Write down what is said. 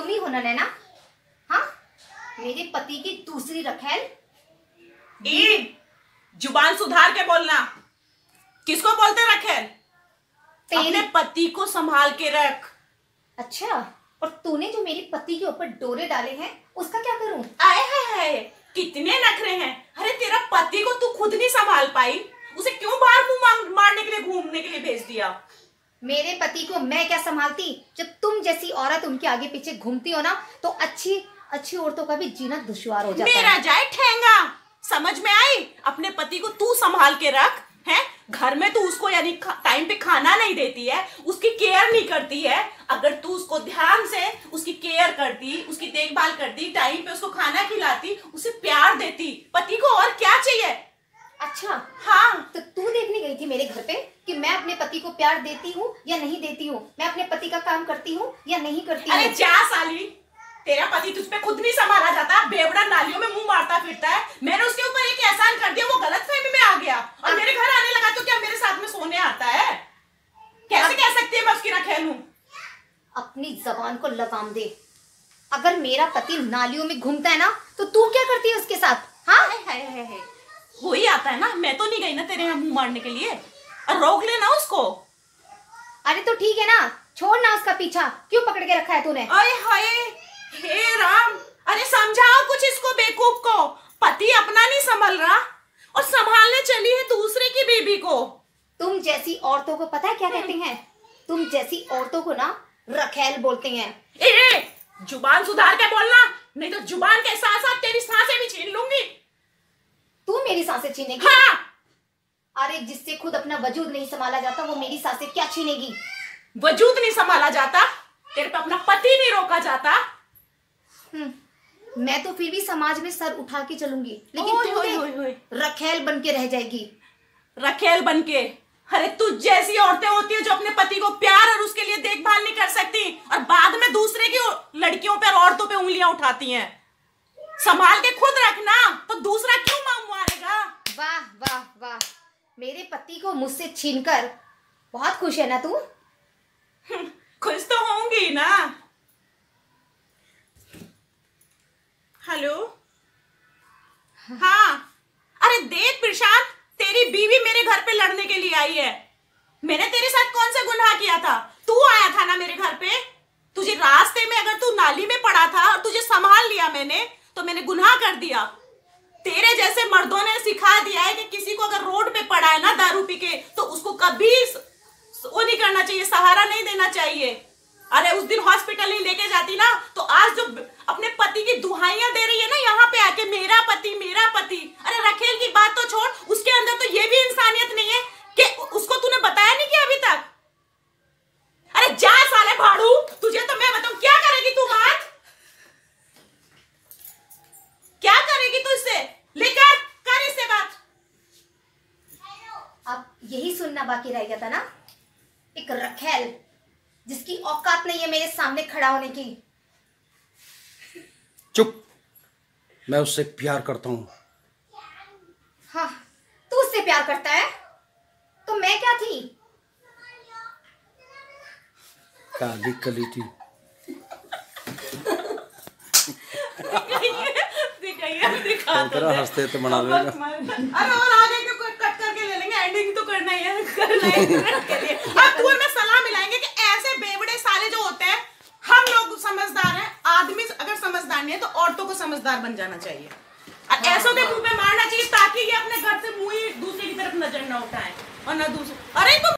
तुम ही हो ना नैना? हाँ, मेरे पति की दूसरी रखेल। जुबान सुधार के बोलना। किसको बोलते रखेल? अपने पति को संभाल के रख। अच्छा, और तूने जो मेरे पति के ऊपर डोरे डाले हैं उसका क्या करूं? आए हाय, कितने नखरे हैं। अरे तेरा पति को तू खुद नहीं संभाल पाई, उसे क्यों बाहर मुंह मारने के लिए घूमने के लिए भेज दिया? मेरे पति को मैं क्या संभालती? जब तुम जैसी औरत उनके आगे पीछे घूमती हो ना, तो अच्छी अच्छी औरतों का भी जीना दुश्वार हो जाता है। मेरा जाए ठेंगा, समझ में आई? अपने पति को तू संभाल के रख। है घर में तू उसको यानी टाइम पे खाना नहीं देती है, उसकी केयर नहीं करती है। अगर तू उसको ध्यान से उसकी केयर करती, उसकी देखभाल करती, टाइम पे उसको खाना खिलाती, उसे प्यार देती, पति को और क्या चाहिए? अच्छा हाँ, तो तू देखने गई थी मेरे घर पे कि मैं अपने पति को प्यार देती हूँ या नहीं देती हूँ, मैं अपने पति का काम करती हूँ या नहीं करती हूँ। अरे जा साली, तेरा पति तुझ पे खुद नहीं संभाला जाता, बेवड़ा नालियों में मुंह मारता फिरता है। मैंने उसके ऊपर एक एहसान कर दिया, वो गलतफहमी में आ गया और मेरे घर आने लगा तो क्या मेरे साथ में सोने आता है? कैसे कह सकती है मैं उसकी रखेल हूँ? अपनी जबान को लगाम दे। अगर मेरा पति नालियों में घूमता है ना, तो तू क्या करती है उसके साथ? हाँ, है वही आता है ना। मैं तो नहीं गई ना तेरे यहाँ मुंह मारने के लिए, और रोक लेना उसको। अरे तो ठीक है ना, छोड़ ना उसका पीछा, क्यों पकड़ के रखा है तूने? अरे हाय, हे राम, अरे समझाओ कुछ इसको, बेवकूफ को। पति अपना नहीं संभल रहा और संभालने चली है दूसरे की बीबी को। तुम जैसी औरतों को पता है क्या कहते हैं? तुम जैसी औरतों को ना रखेल बोलते हैं। ए, जुबान सुधार के बोलना, नहीं तो जुबान के साथ साथ तेरी सांसें भी छीन लूंगी। तू मेरी सांसें छीनेगी? हाँ। अरे जिससे खुद अपना वजूद नहीं संभाला जाता, वो मेरी सांसें क्या छीनेगी? वजूद नहीं संभाला जाता, तेरे पे अपना पति नहीं रोका जाता। मैं तो फिर भी समाज में सर उठा के चलूंगी, लेकिन तू रखेल बन के रह जाएगी। रखेल बन के? अरे तुझ जैसी औरतें होती है जो अपने पति को प्यार और उसके लिए देखभाल नहीं कर सकती और बाद में दूसरे की लड़कियों पे और औरतों पे उंगलियां उठाती हैं। संभाल के खुद रखना, तो दूसरा क्यों मारेगा? वाह वाह वाह, मेरे पति को मुझसे छीनकर बहुत खुश है ना तू? खुश तो होंगी ना। हेलो, हाँ। अरे देख प्रशांत, तेरी बीवी मेरे घर पे लड़ने के लिए आई है। मैंने तेरे साथ कौन सा गुनाह किया था? तू आया था ना मेरे घर पे। तुझे रास्ते में अगर तू नाली में पड़ा था और तुझे संभाल लिया मैंने, तो मैंने गुनाह कर दिया। तेरे जैसे मर्दों ने सिखा दिया है कि किसी को अगर रोड पे पड़ा है ना दारू पी के, तो उसको कभी वो नहीं करना चाहिए, सहारा नहीं देना चाहिए। अरे उस दिन हॉस्पिटल नहीं लेके जाती ना, तो आज जो अपने पति की दुहाइयां दे रही है ना यहाँ पे आके, मेरा पति मेरा पति। अरे रखेल की बात तो छोड़, उसके अंदर तो ये भी इंसानियत नहीं है कि उसको तूने बताया नहीं कि अभी तक। अरे जा साले भाड़ू, तुझे तो मैं बताऊं क्या करेगी तू बात? क्या करेगी तू इससे? लेकर कर इससे बात। अब यही सुनना बाकी रह गया था ना, एक रखेल जिसकी औकात नहीं है मेरे सामने खड़ा होने की। चुप, मैं उससे प्यार करता हूँ। हाँ, तू उससे प्यार करता है, तो मैं क्या थी? काली कली थी। दिखा हंसते तो बना लेगा। अरे और आगे क्यों कट करके ले लेंगे, एंडिंग तो करना ही है, करना है के लिए। अब तू मैं सलाह मिलाएंगे कि ऐसे बेवड़े साले जो होते हैं, हम लोग समझदार हैं। आदमी अगर समझदार नहीं है तो औरतों को समझदार बन जाना चाहिए और ऐसों के मुंह पे मारना चाहिए, ताकि ये अपने घर से मुंह ही दूसरे की तरफ नजर ना उठाए और ना दूसरे। अरे तो